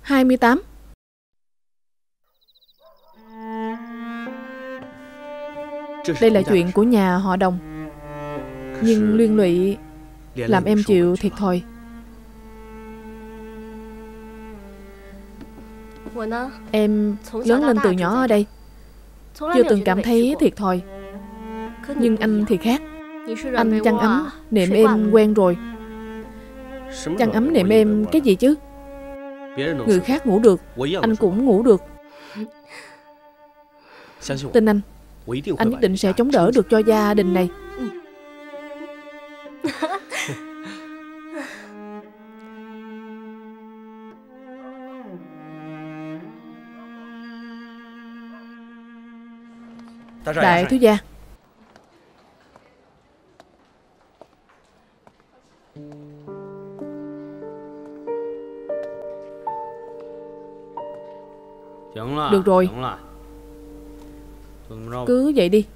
28. Đây là chuyện của nhà họ Đồng, nhưng liên lụy làm em chịu thiệt thòi. Em lớn lên từ nhỏ ở đây, chưa từng cảm thấy thiệt thòi. Nhưng anh thì khác. Anh chăn ấm nệm êm quen rồi. Chăn ấm nệm êm cái gì chứ? Người khác ngủ được, anh cũng ngủ được. Tin anh nhất định sẽ chống đỡ được cho gia đình này. Đại thiếu gia. Được rồi, cứ vậy đi.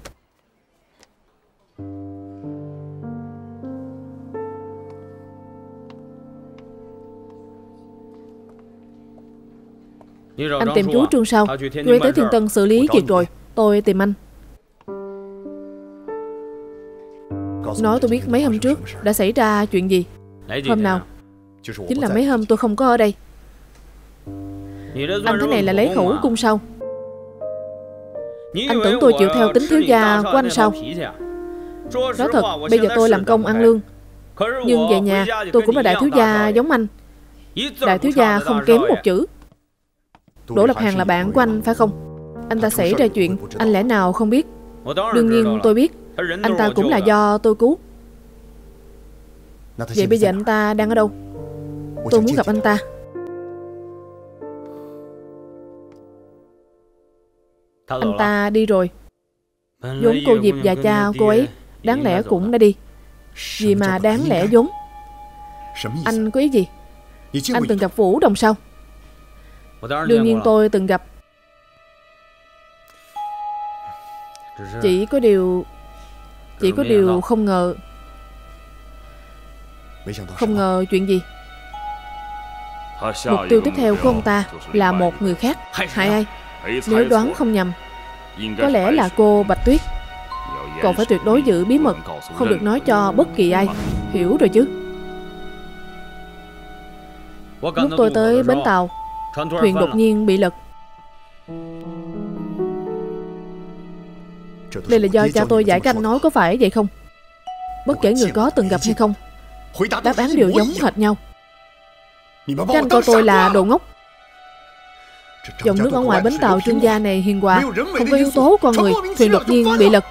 Anh tìm chú Trương sao? Chú ấy tới Thiên Tân xử lý việc rồi. Tôi tìm anh. Nói tôi biết mấy hôm trước đã xảy ra chuyện gì. Hôm nào? Chính là mấy hôm tôi không có ở đây. Anh thế này là lấy khẩu cung sao? Anh tưởng tôi chịu theo tính thiếu gia của anh sao? Nói thật, bây giờ tôi làm công ăn lương, nhưng về nhà tôi cũng là đại thiếu gia giống anh. Đại thiếu gia không kém một chữ. Đỗ Lập Hàn là bạn của anh phải không? Anh ta xảy ra chuyện, anh lẽ nào không biết? Đương nhiên tôi biết. Anh ta cũng là do tôi cứu. Vậy bây giờ anh ta đang ở đâu? Tôi muốn gặp anh ta. Anh ta đi rồi. Vốn cô Diệp và cha cô ấy đáng lẽ cũng đã đi. Gì mà đáng lẽ vốn? Anh có ý gì? Anh từng gặp Vũ Đồng sao? Đương nhiên tôi từng gặp. Chỉ có điều không ngờ. Không ngờ chuyện gì? Mục tiêu tiếp theo của ông ta là một người khác. Hại ai? Nếu đoán không nhầm, có lẽ là cô Bạch Tuyết. Còn phải tuyệt đối giữ bí mật, không được nói cho bất kỳ ai. Hiểu rồi chứ? Lúc tôi tới bến tàu, thuyền đột nhiên bị lật. Đây là do cha tôi giải cách nói, có phải vậy không? Bất kể người có từng gặp hay không, đáp án đều giống hệt nhau. Các anh coi tôi là đồ ngốc. Dòng nước ở ngoài bến tàu Trương gia này hiền hòa, không có yếu tố con người, thuyền đột nhiên bị lật.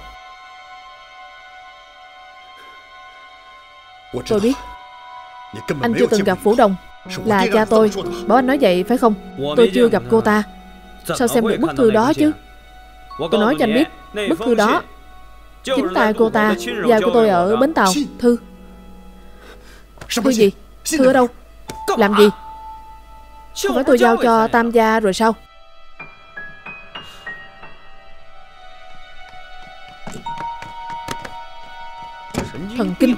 Tôi biết. Anh chưa từng gặp Vũ Đồng. Là cha tôi bảo anh nói vậy phải không? Tôi chưa gặp cô ta, sao xem được bức thư đó chứ? Tôi nói cho anh biết, bức thư đó chính tay cô ta giao của tôi ở bến tàu. Thư? Thư gì? Thư ở đâu? Làm gì? Không phải tôi giao cho Tam gia rồi sao? Thần kinh.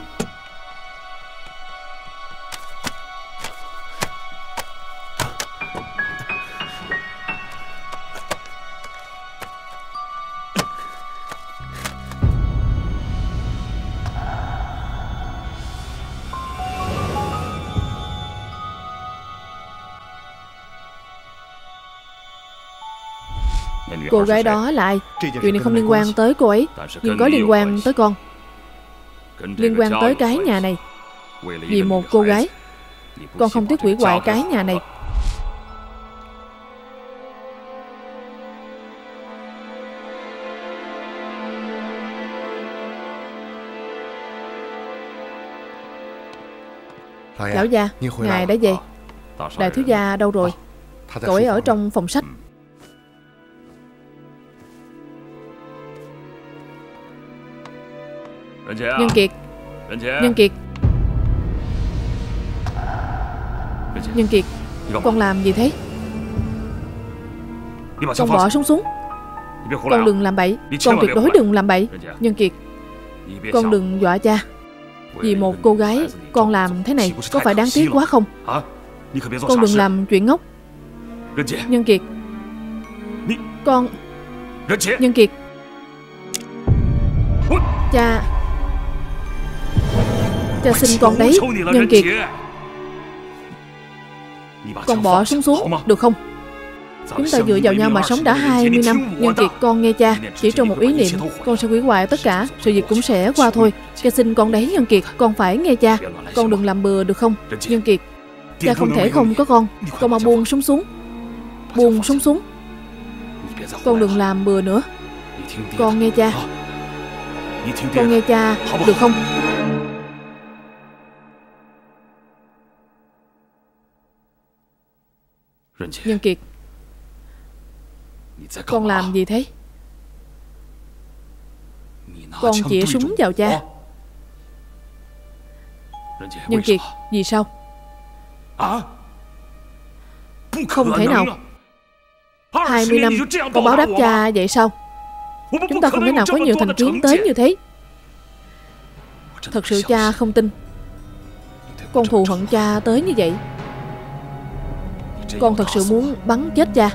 Cô gái đó là ai? Chuyện này không liên quan tới cô ấy, nhưng có liên quan tới con. Liên quan tới cái nhà này. Vì một cô gái, con không tiếc hủy hoại cái nhà này. Lão gia, ngài đã về. Đại thiếu gia đâu rồi? Cậu ấy ở trong phòng sách. Nhân Kiệt. Nhân Kiệt. Nhân Kiệt, con làm gì thế? Con bỏ súng xuống. Con đừng làm bậy. Con tuyệt đối đừng làm bậy. Nhân Kiệt, con đừng dọa cha. Vì một cô gái con làm thế này có phải đáng tiếc quá không? Con đừng làm chuyện ngốc. Nhân Kiệt. Con. Nhân Kiệt. Cha xin con đấy, Nhân Kiệt. Con bỏ súng xuống được không? Chúng ta dựa vào nhau mà sống đã 20 năm. Nhân Kiệt, con nghe cha. Chỉ trong một ý niệm, con sẽ hủy hoại tất cả. Sự việc cũng sẽ qua thôi. Cha xin con đấy, Nhân Kiệt. Con phải nghe cha. Con đừng làm bừa được không? Nhân Kiệt, cha không thể không có con. Con mà buông súng xuống. Buông súng xuống. Con đừng làm bừa nữa. Con nghe cha. Con nghe cha, được không? Nhân Kiệt, con làm gì thế? Con chĩa súng vào cha. Nhân Kiệt, vì sao? Không thể nào. 20 năm con báo đáp cha vậy sao? Chúng ta không thể nào có nhiều thành kiến tới như thế. Thật sự cha không tin con thù hận cha tới như vậy. Con thật sự muốn bắn chết cha.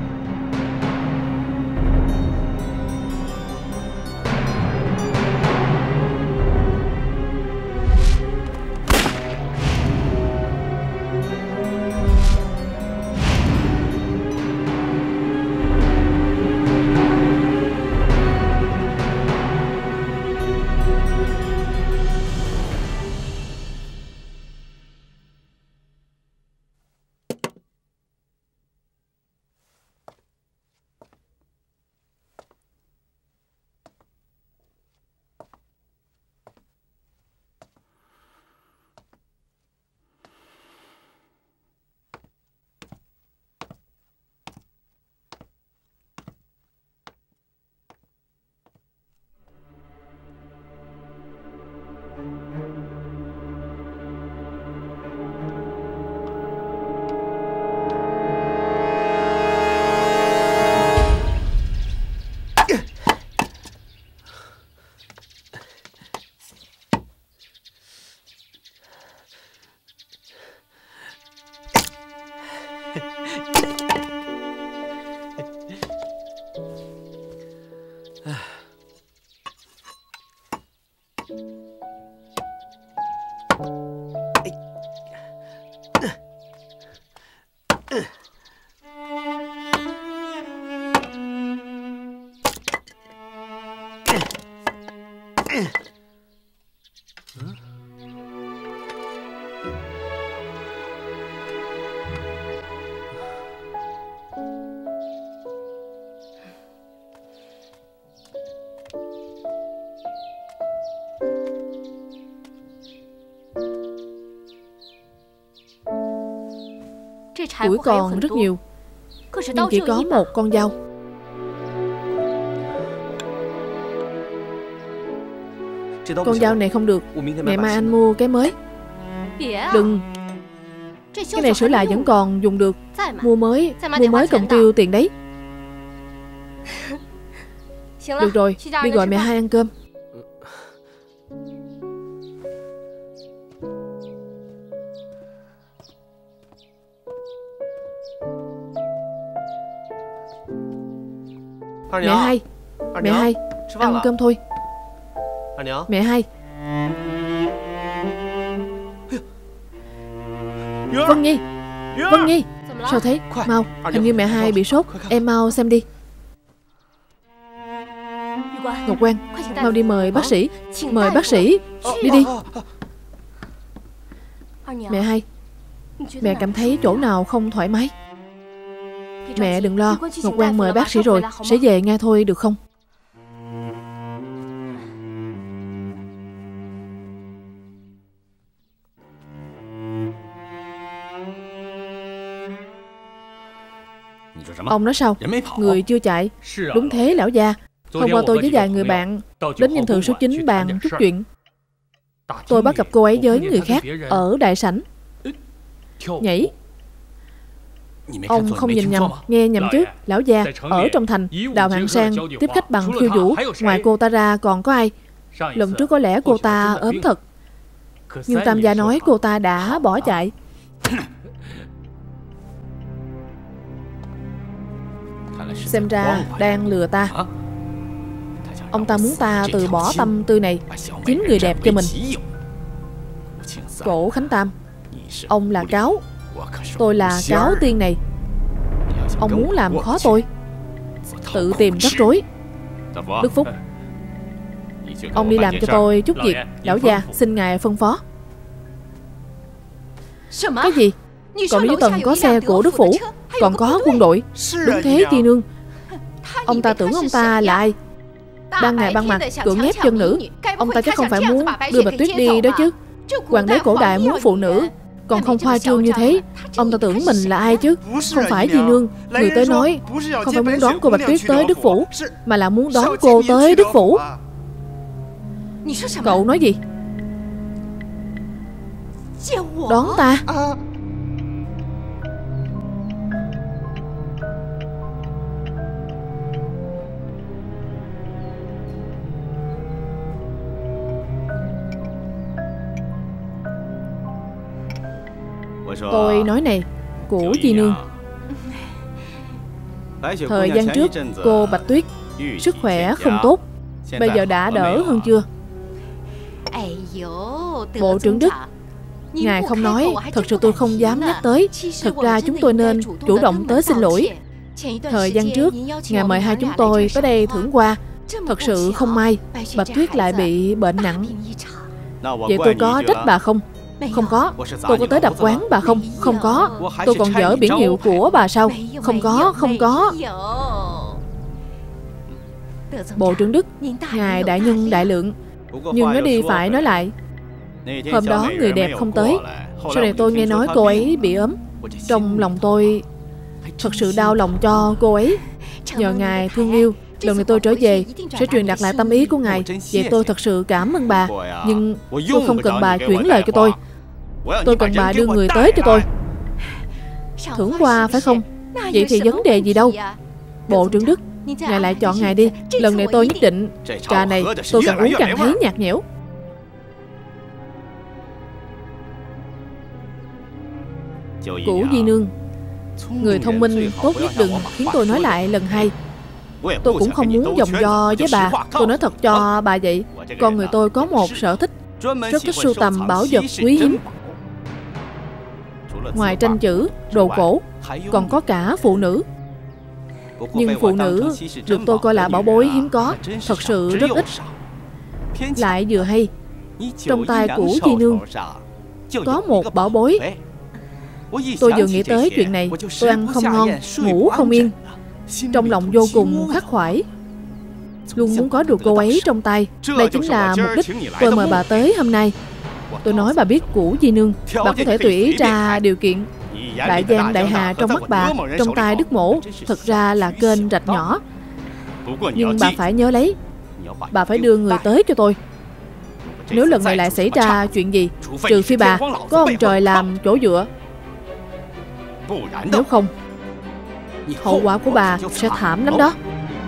Củi còn rất nhiều, nhưng chỉ có một con dao. Con dao này không được. Ngày mai anh mua cái mới. Đừng. Cái này sửa lại vẫn còn dùng được. Mua mới cần tiêu tiền đấy. Được rồi, đi gọi mẹ hai ăn cơm. Mẹ hai, ăn cơm thôi. Mẹ hai. Vân Nhi, sao thế? Mau, hình như mẹ hai bị sốt. Em mau xem đi. Ngọc Quan, mau đi mời bác sĩ. Mời bác sĩ. Đi. Mẹ hai, mẹ cảm thấy chỗ nào không thoải mái? Mẹ đừng lo, Ngọc Quan mời bác sĩ rồi, sẽ về ngay thôi được không? Ông nói sao? Người chưa chạy. Đúng thế lão gia. Hôm qua tôi với vài người bạn đến dinh thự số 9 bàn chút chuyện. Tôi bắt gặp cô ấy với người khác ở đại sảnh. Nhảy. Ông không nhìn nhầm, nghe nhầm chứ. Lão gia, ở trong thành, Đào Hạng Sang tiếp khách bằng khiêu vũ. Ngoài cô ta ra còn có ai? Lần trước có lẽ cô ta ốm thật, nhưng Tam gia nói cô ta đã bỏ chạy. Xem ra đang lừa ta. Ông ta muốn ta từ bỏ tâm tư này, chiếm người đẹp cho mình. Cổ Khánh Tam, ông là cáo, tôi là cáo tiên này. Ông muốn làm khó tôi, tự tìm rắc rối. Đức Phúc, ông đi làm cho tôi chút việc. Lão già, xin ngài phân phó. Cái gì? Còn dưới tầng có xe của Đức Phủ, còn có quân đội. Đúng thế Di Nương. Ông ta tưởng ông ta là ai? Ban ngày ban mặt cưỡng ép dân nữ. Ông ta chắc không phải muốn đưa Bạch Tuyết đi đó chứ. Hoàng đế cổ đại muốn phụ nữ, còn không khoa trương như thế. Ông ta tưởng mình là ai chứ? Không phải Di Nương. Người tới nói không phải muốn đón cô Bạch Tuyết tới Đức Phủ, mà là muốn đón cô tới Đức Phủ. Cậu nói gì? Đón ta? Tôi nói này, Cửu Di Nương, thời gian trước cô Bạch Tuyết sức khỏe không tốt, bây giờ đã đỡ hơn chưa? Bộ trưởng Đức, ngài không nói, thật sự tôi không dám nhắc tới. Thật ra chúng tôi nên chủ động tới xin lỗi. Thời gian trước ngài mời hai chúng tôi tới đây thưởng qua. Thật sự không may Bạch Tuyết lại bị bệnh nặng. Vậy tôi có trách bà không? Không có. Tôi có tới đập quán bà không? Không có. Tôi còn dỡ biển hiệu của bà sao? Không có, không có. Bộ trưởng Đức, ngài đại nhân đại lượng, nhưng nói đi phải nói lại. Hôm đó người đẹp không tới. Sau này tôi nghe nói cô ấy bị ốm. Trong lòng tôi thật sự đau lòng cho cô ấy. Nhờ ngài thương yêu, lần này tôi trở về sẽ truyền đạt lại tâm ý của ngài. Vậy tôi thật sự cảm ơn bà. Nhưng tôi không cần bà chuyển lời cho tôi. Tôi cần bà đưa người tới cho tôi. Thưởng qua phải không? Vậy thì vấn đề gì đâu. Bộ trưởng Đức, ngài lại chọn ngài đi. Lần này tôi nhất định. Trà này tôi càng uống càng thấy nhạt nhẽo. Cửu Di Nương, người thông minh tốt nhất đừng khiến tôi nói lại lần hai. Tôi cũng không muốn vòng vo với bà. Tôi nói thật cho bà vậy. Con người tôi có một sở thích, rất thích sưu tầm bảo vật quý hiếm. Ngoài tranh chữ, đồ cổ, còn có cả phụ nữ. Nhưng phụ nữ được tôi coi là bảo bối hiếm có, thật sự rất ít. Lại vừa hay, trong tay của Di Nương có một bảo bối. Tôi vừa nghĩ tới chuyện này, tôi ăn không ngon, ngủ không yên, trong lòng vô cùng khắc khoải, luôn muốn có được cô ấy trong tay. Đây chính là mục đích tôi mời bà tới hôm nay. Tôi nói bà biết Cửu Di Nương, bà có thể tùy ý ra điều kiện. Đại giang đại hà trong mắt bà, trong tay Đức Mổ thật ra là kênh rạch nhỏ. Nhưng bà phải nhớ lấy, bà phải đưa người tới cho tôi. Nếu lần này lại xảy ra chuyện gì, trừ phi bà có ông trời làm chỗ dựa. Nếu không, hậu quả của bà sẽ thảm lắm đó.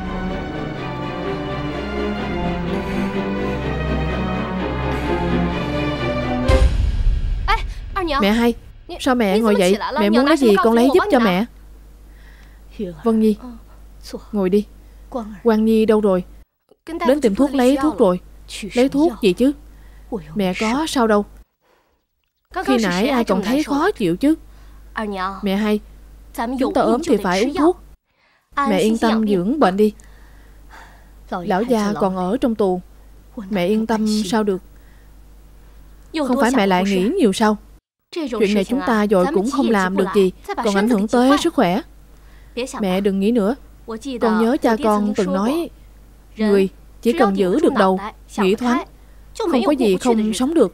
Mẹ hai, sao mẹ ngồi dậy? Mẹ muốn lấy gì con lấy giúp cho mẹ. Vân Nhi, ngồi đi. Quang Nhi đâu rồi? Đến tiệm thuốc lấy thuốc rồi. Lấy thuốc gì chứ? Mẹ có sao đâu. Khi nãy ai còn thấy khó chịu chứ. Mẹ hai, chúng ta ốm thì phải uống thuốc. Mẹ yên tâm dưỡng bệnh đi. Lão già còn ở trong tù, mẹ yên tâm sao được. Không phải mẹ lại nghĩ nhiều sao? Chuyện này chúng ta vội cũng không làm được gì, còn ảnh hưởng tới sức khỏe. Mẹ đừng nghĩ nữa. Con nhớ cha con từng nói, người chỉ cần giữ được đầu, nghĩ thoáng, không có gì không sống được.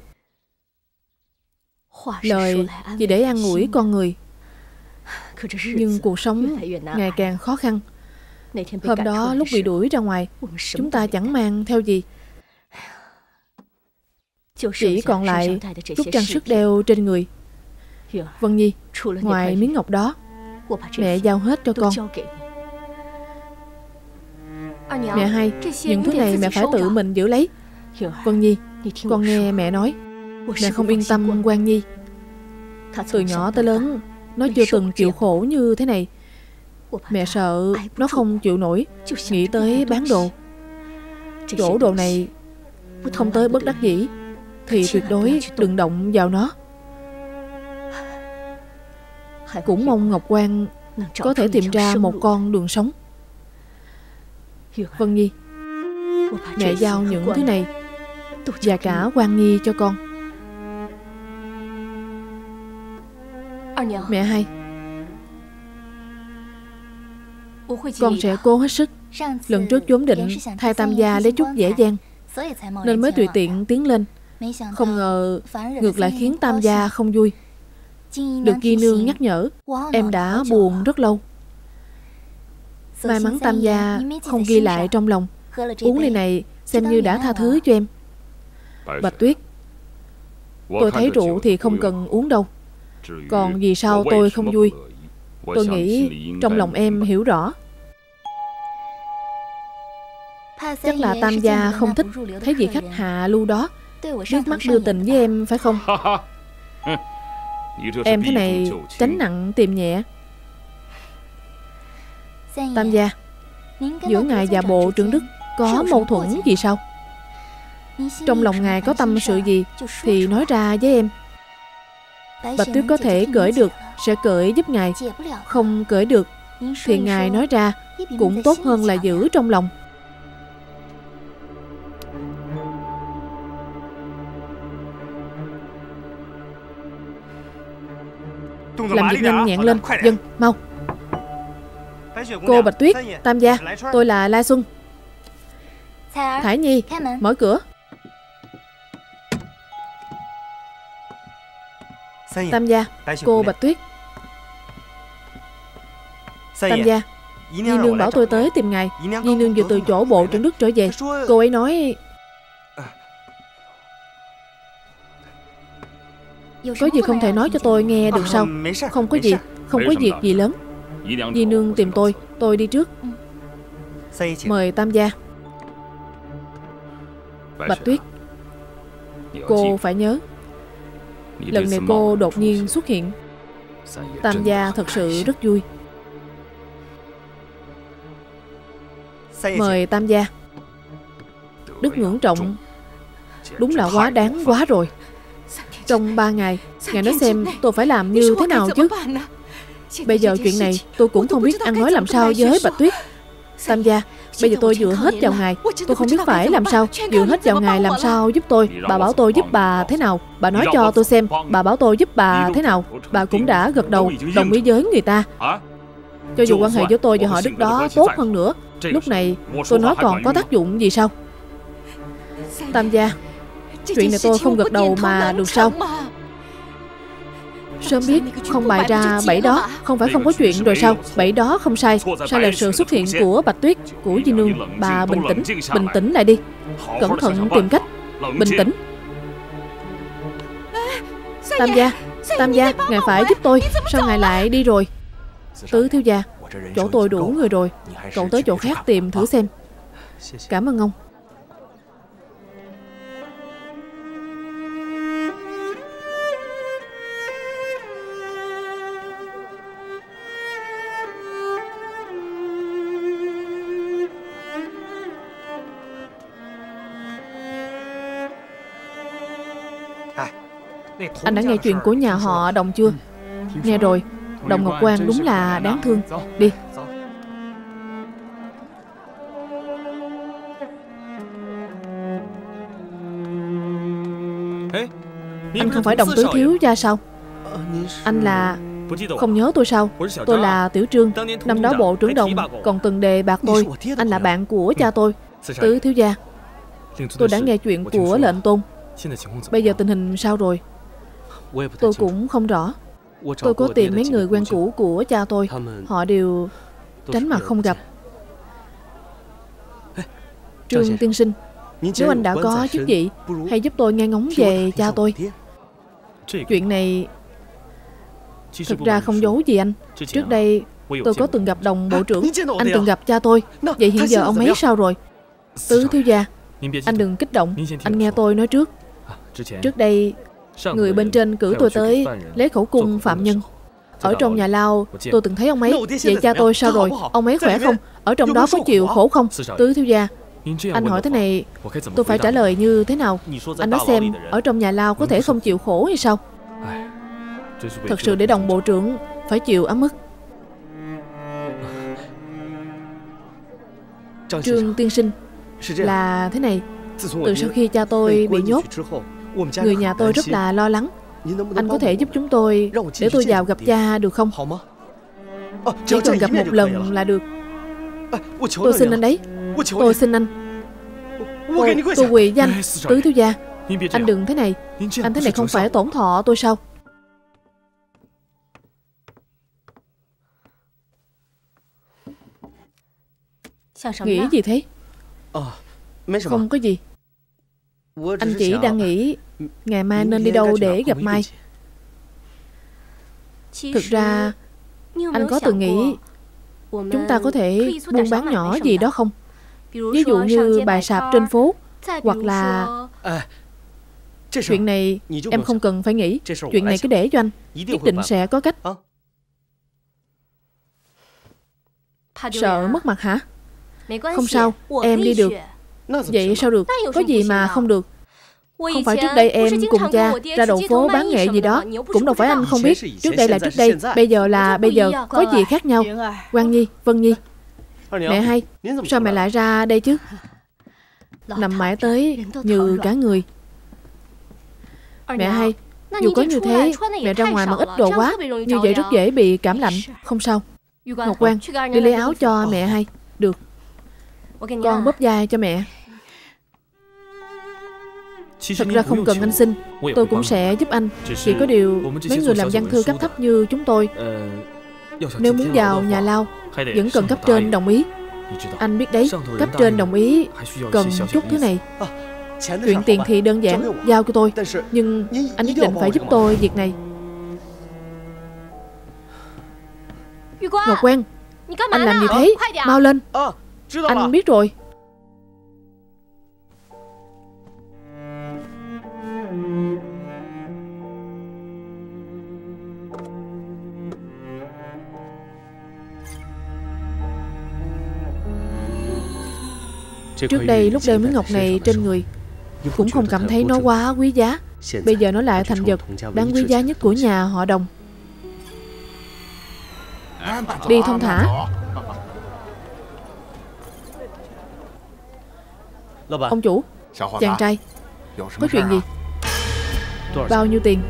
Lời chỉ để an ủi con người. Nhưng cuộc sống ngày càng khó khăn. Hôm đó lúc bị đuổi ra ngoài, chúng ta chẳng mang theo gì, chỉ còn lại chút trang sức đeo trên người. Vân Nhi, ngoài miếng ngọc đó, mẹ giao hết cho con. Mẹ hai, những thứ này mẹ phải tự mình giữ lấy. Vân Nhi, con nghe mẹ nói. Mẹ không yên tâm Quang Nhi. Từ nhỏ tới lớn, nó chưa từng chịu khổ như thế này. Mẹ sợ nó không chịu nổi, nghĩ tới bán đồ. Chỗ đồ này không tới bất đắc dĩ thì tuyệt đối đừng động vào nó. Cũng mong Ngọc Quan có thể tìm ra một con đường sống. Vân Nhi, mẹ giao những thứ này và cả Quan Nhi cho con. Mẹ hai, con sẽ cố hết sức. Lần trước vốn định thay Tam gia lấy chút dễ dàng nên mới tùy tiện tiến lên. Không ngờ ngược lại khiến Tam gia không vui. Được Di nương nhắc nhở, em đã buồn rất lâu. May mắn Tam gia không ghi lại trong lòng. Uống ly này xem như đã tha thứ cho em. Bạch Tuyết, tôi thấy rượu thì không cần uống đâu. Còn vì sao tôi không vui, tôi nghĩ trong lòng em hiểu rõ. Chắc là Tam gia không thích thấy vị khách hạ lưu đó nước mắt đưa tình với em phải không? Em thế này tránh nặng tìm nhẹ. Tam gia, giữa ngài và bộ trưởng Đức có mâu thuẫn gì sao? Trong lòng ngài có tâm sự gì thì nói ra với em. Bạch Tuyết có thể cởi được sẽ cởi giúp ngài, không cởi được thì ngài nói ra cũng tốt hơn là giữ trong lòng. Làm việc nhanh nhẹn lên. Dân, mau. Cô Bạch Tuyết, Tam gia, tôi là Lai Xuân. Thải Nhi, mở cửa. Tam gia, cô Bạch Tuyết. Tam gia, Di nương bảo tôi tới tìm ngài. Di nương vừa từ chỗ bộ trưởng Đức trở về. Cô ấy nói có gì không thể nói cho tôi nghe được sao? Không có gì, không có việc gì lớn. Di nương tìm tôi đi trước. Mời Tam gia. Bạch Tuyết, cô phải nhớ, lần này cô đột nhiên xuất hiện, Tam gia thật sự rất vui. Mời Tam gia. Đức ngưỡng trọng, đúng là quá đáng quá rồi. Trong 3 ngày, ngài nói xem tôi phải làm như thế nào chứ? Bây giờ chuyện này tôi cũng không biết ăn nói làm sao với Bạch Tuyết. Tam gia, bây giờ tôi dựa hết vào ngài. Tôi không biết phải làm sao. Dựa hết vào ngài làm sao giúp tôi. Bà bảo tôi giúp bà thế nào? Bà nói cho tôi xem. Bà bảo tôi giúp bà thế nào? Bà cũng đã gật đầu đồng ý với người ta. Cho dù quan hệ với tôi và họ Đức đó tốt hơn nữa, lúc này tôi nói còn có tác dụng gì sao? Tam gia, chuyện này tôi không gật đầu mà được sao? Sớm biết không bày ra bẫy đó, không phải không có chuyện rồi sao? Bẫy đó không sai. Sai là sự xuất hiện của Bạch Tuyết, của Di nương. Bà bình tĩnh lại đi. Cẩn thận tìm cách. Bình tĩnh. Tam gia, ngài phải giúp tôi. Sao ngài lại đi rồi? Tứ thiếu gia, chỗ tôi đủ người rồi. Cậu tới chỗ khác tìm thử xem. Cảm ơn ông. Anh đã nghe chuyện của nhà họ Đồng chưa? Nghe rồi. Đồng Ngọc Quan đúng là đáng thương. Đi. Anh không phải Đồng tứ thiếu gia sao? Anh là... Không nhớ tôi sao? Tôi là Tiểu Trương. Năm đó bộ trưởng Đồng còn từng đề bạt tôi. Anh là bạn của cha tôi. Tứ thiếu gia, tôi đã nghe chuyện của lệnh tôn. Bây giờ tình hình sao rồi? Tôi cũng không rõ. Tôi có tìm mấy người quen cũ của cha tôi. Họ đều tránh mặt không gặp. Trương tiên sinh, nếu anh đã có chức vị, hãy giúp tôi nghe ngóng về cha tôi. Chuyện này thực ra không giấu gì anh. Trước đây tôi có từng gặp Đồng bộ trưởng. Anh từng gặp cha tôi. Vậy hiện giờ ông ấy sao rồi? Tứ thiếu gia, anh đừng kích động. Anh nghe tôi nói trước. Trước đây người bên trên cử tôi tới lấy khẩu cung phạm nhân. Ở trong nhà lao tôi từng thấy ông ấy. Vậy cha tôi sao rồi? Ông ấy khỏe không? Ở trong đó có chịu khổ không? Tứ thiếu gia, anh hỏi thế này, tôi phải trả lời như thế nào? Anh nói xem, ở trong nhà lao có thể không chịu khổ hay sao? Thật sự để Đồng bộ trưởng phải chịu ấm ức. Trương tiên sinh, là thế này. Từ sau khi cha tôi bị nhốt, người nhà tôi rất là lo lắng. Anh có thể giúp chúng tôi để tôi vào gặp cha được không? Chỉ cần gặp một lần là được. Tôi xin anh đấy. Tôi xin anh. Tôi quỳ với anh. Tứ thiếu gia, anh đừng thế này. Anh thế này không phải tổn thọ tôi sao? Nghĩ gì thế? Không có gì. Anh chỉ đang nghĩ ngày mai nên đi đâu để gặp Mai. Thực ra anh có từng nghĩ chúng ta có thể buôn bán nhỏ gì đó không? Ví dụ như bài sạp trên phố. Hoặc là... Chuyện này em không cần phải nghĩ. Chuyện này cứ để cho anh. Nhất định sẽ có cách. Sợ mất mặt hả? Không sao, em đi được. Vậy sao được? Có gì mà không được? Không phải trước đây em cùng cha ra đầu phố bán nghệ gì đó. Cũng đâu phải anh không biết. Trước đây là trước đây, bây giờ là bây giờ. Có gì khác nhau? Quang Nhi, Vân Nhi. Mẹ hay, sao mẹ lại ra đây chứ? Nằm mãi tới như cả người. Mẹ hay, dù có như thế, mẹ ra ngoài mặc ít đồ quá. Như vậy rất dễ bị cảm lạnh. Không sao. Ngọc Quang, đi lấy áo cho mẹ hay. Được. Con bóp vai cho mẹ. Thật ra không cần anh xin, tôi cũng sẽ giúp anh. Chỉ có điều mấy người làm văn thư cấp thấp như chúng tôi, nếu muốn vào nhà lao vẫn cần cấp trên đồng ý. Anh biết đấy, cấp trên đồng ý cần chút thứ này. Chuyện tiền thì đơn giản, giao cho tôi. Nhưng anh nhất định phải giúp tôi việc này. Ngọc Quang, anh làm gì thế? Mau lên. Anh biết rồi. Trước đây lúc đeo miếng ngọc này trên người cũng không cảm thấy nó quá quý giá. Bây giờ nó lại thành vật đáng quý giá nhất của nhà họ Đồng. Đi thông thả. Ông chủ, chàng trai, có chuyện gì? Bao nhiêu tiền?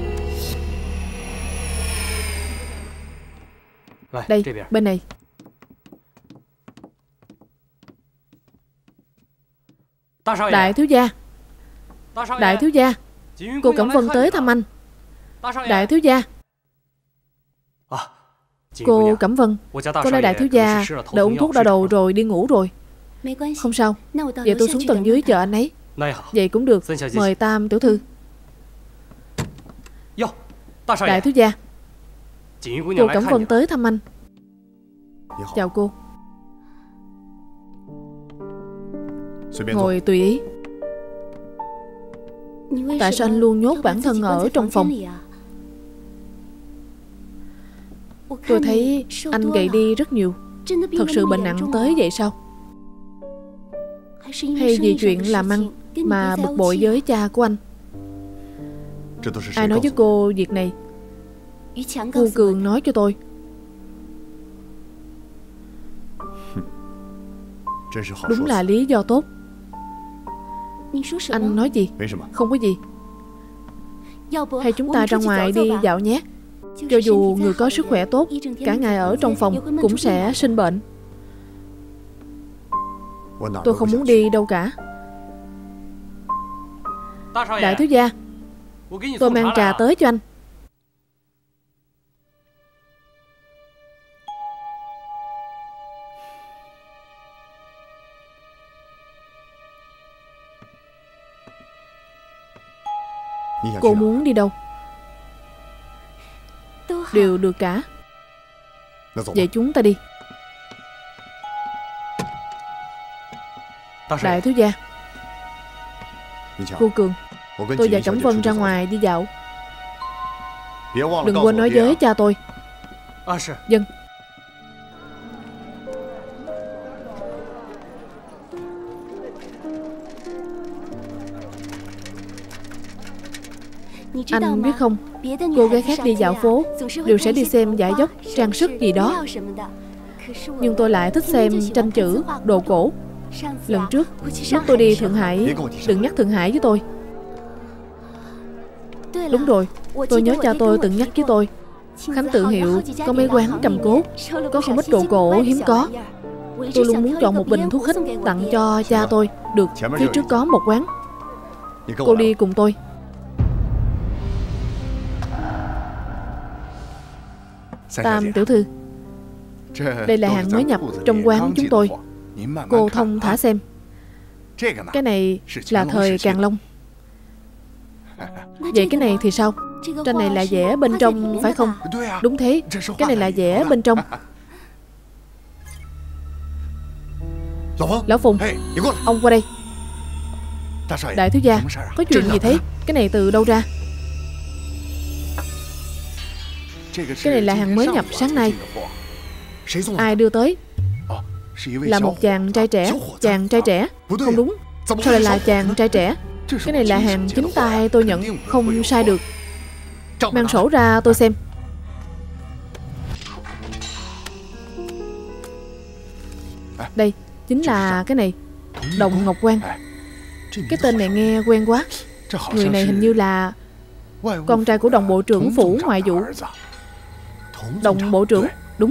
Đây, bên này. Đại thiếu gia. Đại thiếu gia, cô Cẩm Vân tới thăm anh. Đại thiếu gia. Cô Cẩm Vân, có lẽ đại thiếu gia đã uống thuốc đau đầu rồi đi ngủ rồi. Không sao, vậy tôi xuống tầng dưới chờ anh ấy. Vậy cũng được, mời Tam tiểu thư. Đại thiếu gia, cô Cẩm Vân tới thăm anh. Chào cô. Ngồi tùy ý. Tại sao anh luôn nhốt bản thân ở trong phòng? Tôi thấy anh gầy đi rất nhiều. Thật sự bệnh nặng tới vậy sao? Hay vì chuyện làm ăn mà bực bội với cha của anh? Ai nói với cô việc này? Cô Cường nói cho tôi. Đúng là lý do tốt. Anh nói gì? Không có gì. Hay chúng ta ra ngoài đi dạo nhé. Cho dù người có sức khỏe tốt, cả ngày ở trong phòng cũng sẽ sinh bệnh. Tôi không muốn đi đâu cả. Đại thiếu gia, tôi mang trà tới cho anh. Cô muốn đi đâu? Đều được cả. Vậy chúng ta đi. Đại thiếu gia. Cô Cường, tôi và Cẩm Vân ra ngoài đi dạo. Đừng quên nói với cha tôi Dân. Anh biết không, cô gái khác đi dạo phố đều sẽ đi xem dải dốc, trang sức gì đó, nhưng tôi lại thích xem tranh chữ, đồ cổ. Lần trước lúc tôi đi Thượng Hải, đừng nhắc Thượng Hải với tôi. Đúng rồi, tôi nhớ cha tôi từng nhắc với tôi, Khánh Tự Hiệu có mấy quán cầm cố, có không ít đồ cổ hiếm có. Tôi luôn muốn chọn một bình thuốc hít tặng cho cha tôi. Được, phía trước có một quán. Cô đi cùng tôi. Tam tiểu thư, đây là hàng mới nhập trong quán chúng tôi. Cô thông thả xem. Cái này là thời Càn Long. Vậy cái này thì sao? Tranh này là vẽ bên trong phải không? Đúng thế, cái này là vẽ bên trong. Lão Phùng, ông qua đây. Đại thiếu gia, có chuyện gì thế? Cái này từ đâu ra? Cái này là hàng mới nhập sáng nay. Ai đưa tới? Là một chàng trai trẻ. Chàng trai trẻ? Không đúng. Sao lại là chàng trai trẻ? Cái này là hàng chính tay tôi nhận, không sai được. Mang sổ ra tôi xem. Đây, chính là cái này, Đồng Ngọc Quang. Cái tên này nghe quen quá. Người này hình như là con trai của Đồng bộ trưởng phủ ngoại vụ. Đồng bộ trưởng, đúng.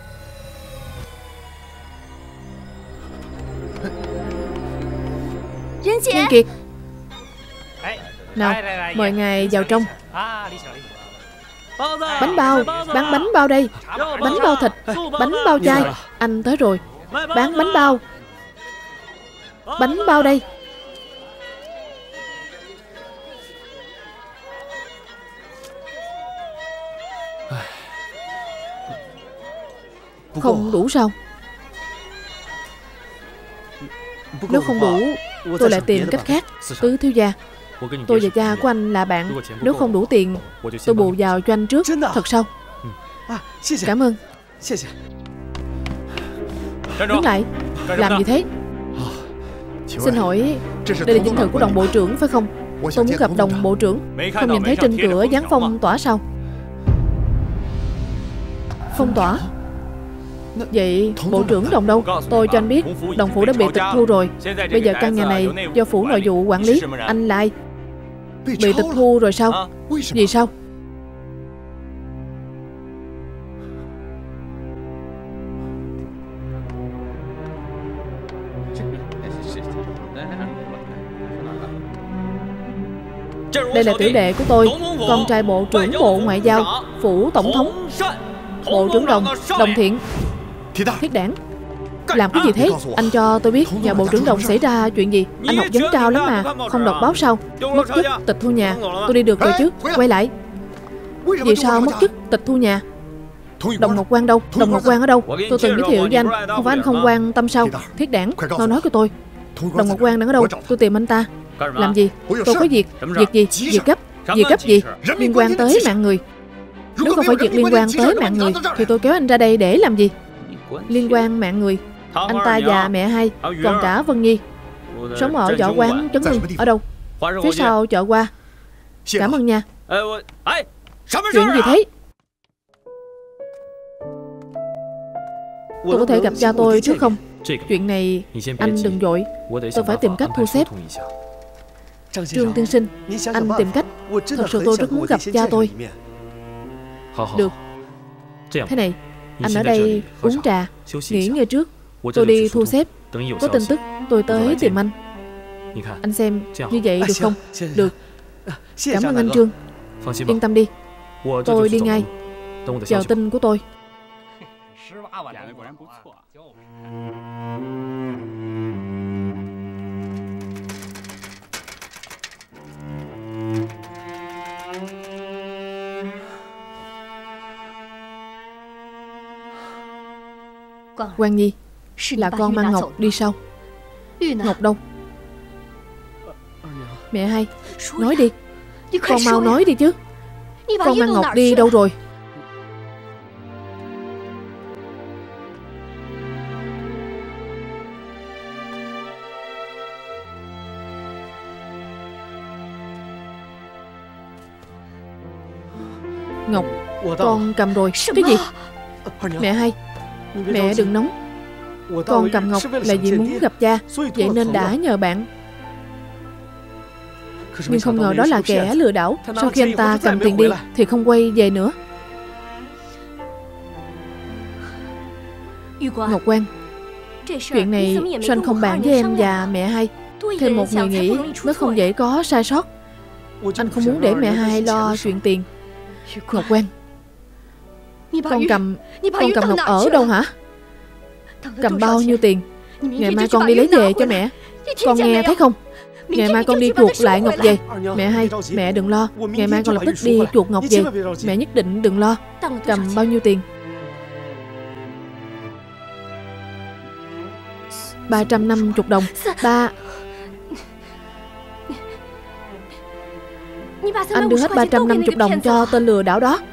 Nhân Kiệt, nào, mời ngài vào trong. Bánh bao, bán bánh bao đây. Bánh bao thịt, bánh bao chay. Anh tới rồi, bán bánh bao. Bánh bao đây. Không đủ sao? Nếu không đủ, tôi lại tìm cách khác. Tứ thiếu gia, tôi và cha của anh là bạn. Nếu không đủ tiền, tôi bù vào cho anh trước. Thật sao? Cảm ơn. Đứng lại. Làm gì thế? Xin hỏi, đây là dinh thự của Đồng bộ trưởng phải không? Tôi muốn gặp Đồng bộ trưởng. Không nhìn thấy trên cửa dán phong tỏa sao? Phong tỏa? Vậy bộ trưởng Đồng đâu? Tôi cho anh biết, Đồng phủ đã bị tịch thu rồi. Bây giờ căn nhà này do phủ nội vụ quản lý. Anh là ai? Bị tịch thu rồi sao? Vì sao? Đây là tiểu đệ của tôi, con trai bộ trưởng bộ ngoại giao, phủ tổng thống. Bộ trưởng Đồng, Đồng Thiện. Thiết Đảng, làm cái gì thế? Anh cho tôi biết nhà bộ trưởng Đồng xảy ra chuyện gì. Anh học vấn cao lắm mà, không đọc báo sao? Mất chức, tịch thu nhà. Tôi đi được rồi chứ, quay lại. Vì sao mất chức, tịch thu nhà? Đồng Ngọc Quang đâu? Đồng Ngọc Quang ở đâu? Tôi từng giới thiệu với anh, không phải anh không quan tâm sao? Thiết Đảng, mau nói cho tôi, Đồng Ngọc Quang đang ở đâu? Tôi tìm anh ta. Làm gì? Tôi có việc. Việc gì? Việc gấp. Việc gấp gì? Liên quan tới mạng người. Nếu không phải việc liên quan tới mạng người thì tôi kéo anh ra đây để làm gì? Liên quan mạng người. Anh ta và mẹ hai, còn cả Vân Nhi, sống ở võ quán Trấn Hưng. Ở đâu? Phía sau chợ Hoa. Cảm ơn nha. Chuyện gì thế? Tôi có thể gặp cha tôi trước không? Chuyện này anh đừng vội, tôi phải tìm cách thu xếp. Trương tiên sinh, anh tìm cách. Thật sự tôi rất muốn gặp cha tôi. Được. Thế này, anh ở đây uống trà, nghỉ ngơi trước. Tôi đi thu xếp. Có tin tức tôi tới tìm anh. Anh xem như vậy được không? Được. Cảm ơn anh Trương. Yên tâm đi, tôi đi ngay. Chờ tin của tôi. Quang Nhi, là con mang Ngọc đi sau. Ngọc đâu? Mẹ hai, nói đi. Con mau nói đi chứ. Con mang Ngọc đi đâu rồi? Ngọc, con cầm rồi. Cái gì? Mẹ hai, mẹ đừng nóng. Con cầm ngọc là vì muốn gặp cha, vậy nên đã nhờ bạn. Nhưng không ngờ đó là kẻ lừa đảo. Sau khi anh ta cầm tiền đi thì không quay về nữa. Ngọc Quan, chuyện này sao anh không bàn với em và mẹ hai? Thêm một người nghĩ mới không dễ có sai sót. Anh không muốn để mẹ hai lo chuyện tiền. Ngọc Quan, con cầm ngọc ở đâu hả? Cầm bao nhiêu tiền? Ngày mai con đi lấy về cho mẹ. Con nghe thấy không? Ngày mai con đi chuộc lại ngọc về. Mẹ hai, mẹ đừng lo. Ngày mai con lập tức đi chuộc ngọc về. Mẹ nhất định đừng lo. Cầm bao nhiêu tiền? 350 đồng. Anh đưa hết 350 đồng cho tên lừa đảo đó.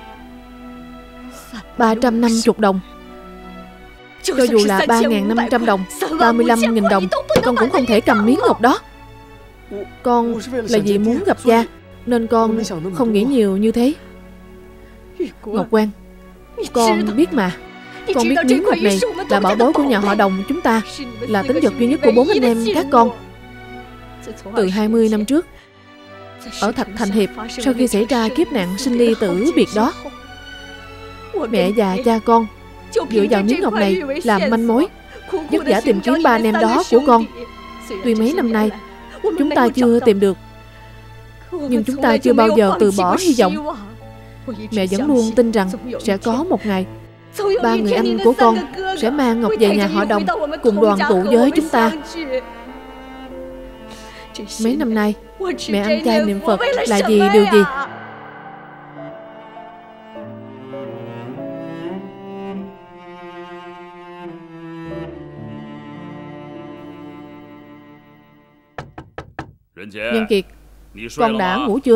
350 đồng. Cho dù là 3.500 đồng, 35.000 đồng, con cũng không thể cầm miếng ngọc đó. Con là vì muốn gặp cha, nên con không nghĩ nhiều như thế. Ngọc Quan, con biết mà. Con biết miếng ngọc này là bảo bối của nhà họ Đồng chúng ta, là tín vật duy nhất của 4 anh em các con. Từ 20 năm trước, ở Thạch Thành Hiệp, sau khi xảy ra kiếp nạn sinh ly tử biệt đó, mẹ và cha con dựa vào miếng ngọc này làm manh mối, vất vả tìm kiếm 3 anh em đó của con. Tuy mấy năm nay chúng ta chưa tìm được, nhưng chúng ta chưa bao giờ từ bỏ hy vọng. Mẹ vẫn luôn tin rằng sẽ có một ngày 3 người anh của con sẽ mang ngọc về nhà họ Đồng, cùng đoàn tụ với chúng ta. Mấy năm nay mẹ ăn chay niệm Phật là vì điều gì? Nhân Kiệt, con đã ngủ chưa?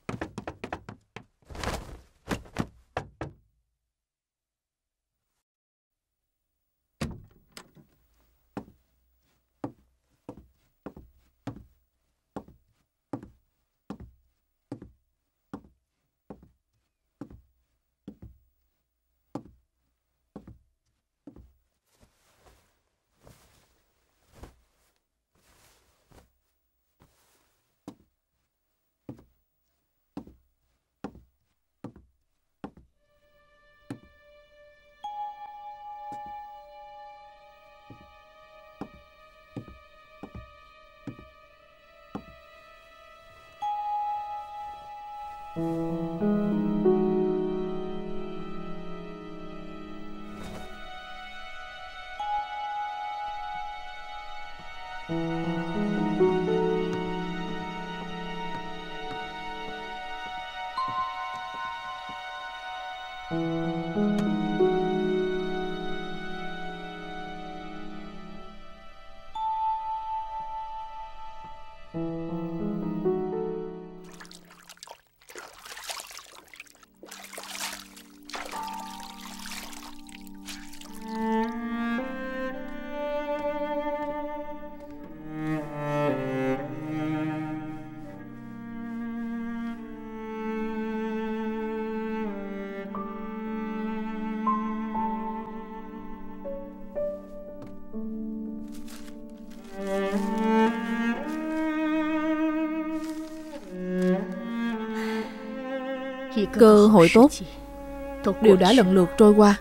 Cơ hội tốt đều đã lần lượt trôi qua.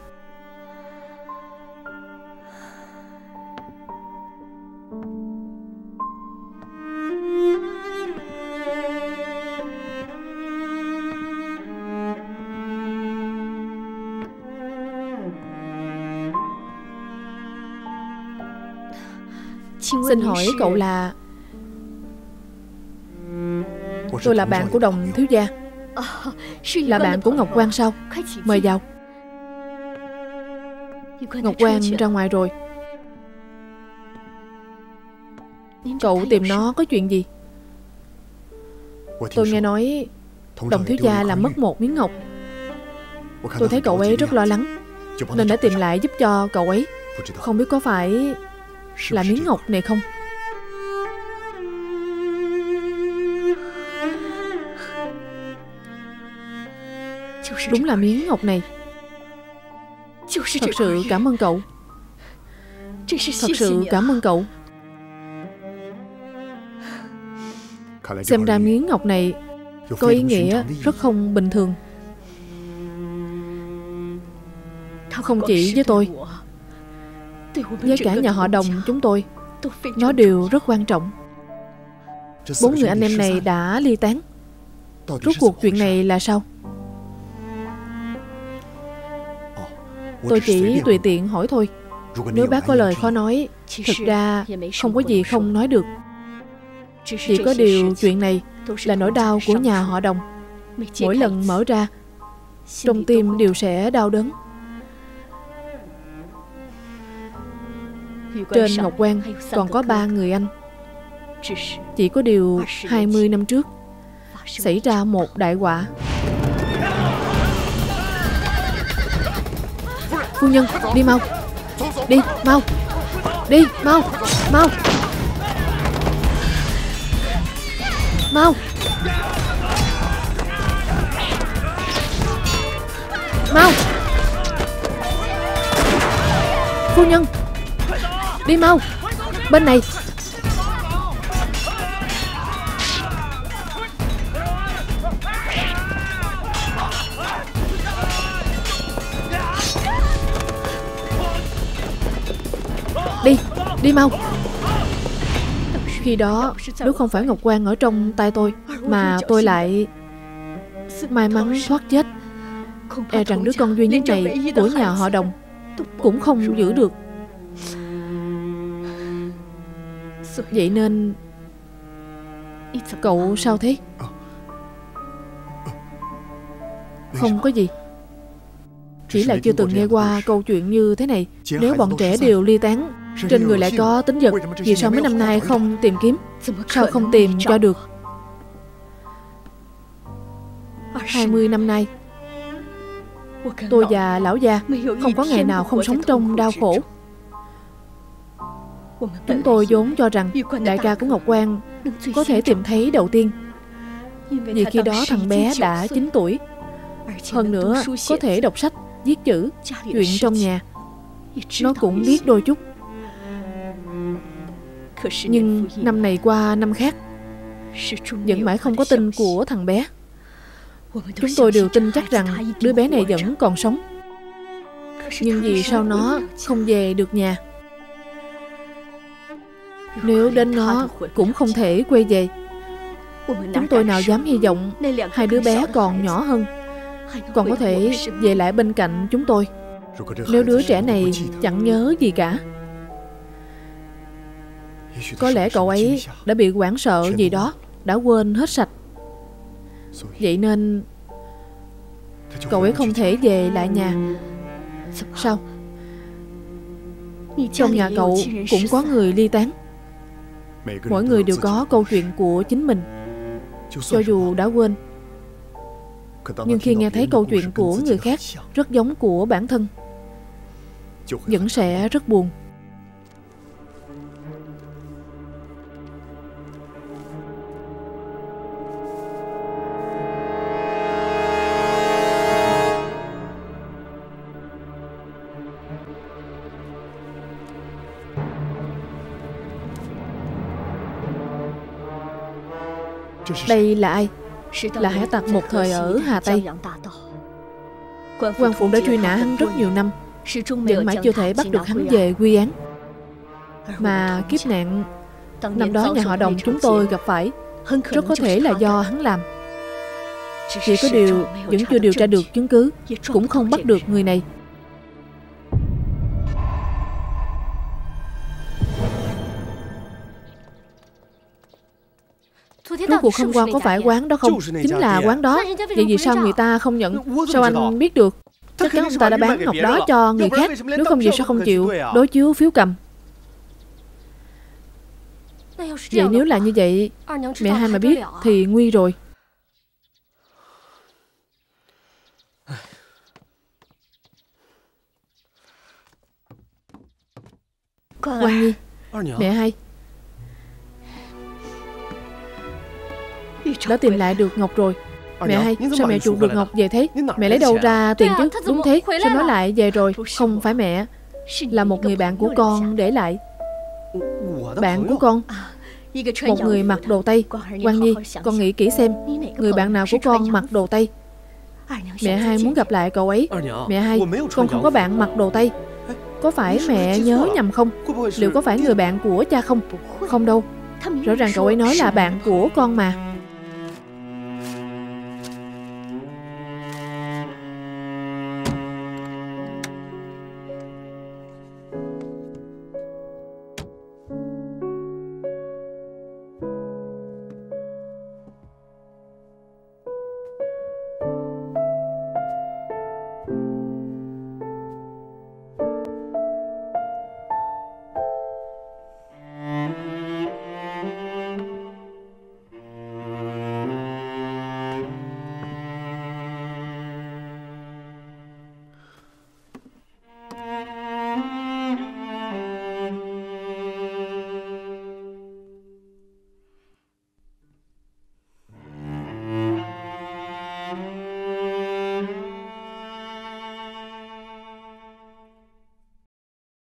Xin hỏi cậu là? Tôi là bạn của Đồng thiếu gia. Là bạn của Ngọc Quan sao? Mời vào. Ngọc Quan ra ngoài rồi. Cậu tìm nó có chuyện gì? Tôi nghe nói Đồng thiếu gia làm mất một miếng ngọc. Tôi thấy cậu ấy rất lo lắng, nên đã tìm lại giúp cho cậu ấy. Không biết có phải là miếng ngọc này không? Đúng là miếng ngọc này. Thật sự cảm ơn cậu. Thật sự cảm ơn cậu. Xem ra miếng ngọc này có ý nghĩa rất không bình thường. Không chỉ với tôi, với cả nhà họ Đồng chúng tôi, nó đều rất quan trọng. 4 người anh em này đã ly tán. Rốt cuộc chuyện này là sao? Tôi chỉ tùy tiện hỏi thôi. Nếu bác có lời khó nói, thực ra không có gì không nói được. Chỉ có điều chuyện này là nỗi đau của nhà họ Đồng. Mỗi lần mở ra, trong tim đều sẽ đau đớn. Trên ngọc quan còn có 3 người anh. Chỉ có điều 20 năm trước xảy ra một đại họa. Phu nhân, đi mau. Đi, mau. Đi, mau. Mau. Mau. Mau. Phu nhân, đi mau. Bên này. Đi, đi mau. Khi đó, nếu không phải ngọc quan ở trong tay tôi, mà tôi lại may mắn thoát chết, e rằng đứa con duy nhất này của nhà họ Đồng cũng không giữ được. Vậy nên cậu sao thế? Không có gì. Chỉ là chưa từng nghe qua câu chuyện như thế này. Nếu bọn trẻ đều ly tán, trên người lại có tính vật, vì sao mấy năm nay không tìm kiếm? Sao không tìm ra được? 20 năm nay, tôi và lão gia không có ngày nào không sống trong đau khổ. Chúng tôi vốn cho rằng đại ca của Ngọc Quan có thể tìm thấy đầu tiên, vì khi đó thằng bé đã 9 tuổi. Hơn nữa có thể đọc sách, viết chữ, chuyện trong nhà nó cũng biết đôi chút. Nhưng năm này qua năm khác, vẫn mãi không có tin của thằng bé. Chúng tôi đều tin chắc rằng đứa bé này vẫn còn sống. Nhưng vì sao nó không về được nhà? Nếu đến nó cũng không thể quay về. Chúng tôi nào dám hy vọng hai đứa bé còn nhỏ hơn còn có thể về lại bên cạnh chúng tôi. Nếu đứa trẻ này chẳng nhớ gì cả, có lẽ cậu ấy đã bị hoảng sợ gì đó, đã quên hết sạch. Vậy nên cậu ấy không thể về lại nhà. Sao? Trong nhà cậu cũng có người ly tán. Mỗi người đều có câu chuyện của chính mình. Cho dù đã quên, nhưng khi nghe thấy câu chuyện của người khác rất giống của bản thân, vẫn sẽ rất buồn. Đây là ai? Là hải tặc một thời ở Hà Tây. Quan phủ đã truy nã hắn rất nhiều năm, vẫn mãi chưa thể bắt được hắn về quy án. Mà kiếp nạn năm đó nhà họ Đồng chúng tôi gặp phải rất có thể là do hắn làm. Chỉ có điều vẫn chưa điều tra được chứng cứ, cũng không bắt được người này. Rốt cuộc hôm qua có phải quán đó không? Chính là quán đó. Vậy vì sao người ta không nhận? Sao anh biết được? Chắc chắn ông ta đã bán ngọc đó cho người khác. Nếu không vậy sao không chịu đối chiếu phiếu cầm? Vậy nếu là như vậy, mẹ hai mà biết thì nguy rồi. Quan Nhi, mẹ hai đã tìm lại được ngọc rồi. Mẹ hai, sao mẹ chuột được Ngọc về thế? Mẹ lấy đâu ra tiền chứ? Đúng thế, sao nói lại về rồi? Không phải mẹ, là một người bạn của con để lại. Bạn của con? Một người mặc đồ Tây. Quang Nhi, con nghĩ kỹ xem, người bạn nào của con mặc đồ Tây? Mẹ hai muốn gặp lại cậu ấy. Mẹ hai, con không có bạn mặc đồ Tây. Có phải mẹ nhớ nhầm không? Liệu có phải người bạn của cha không? Không đâu, rõ ràng cậu ấy nói là bạn của con mà.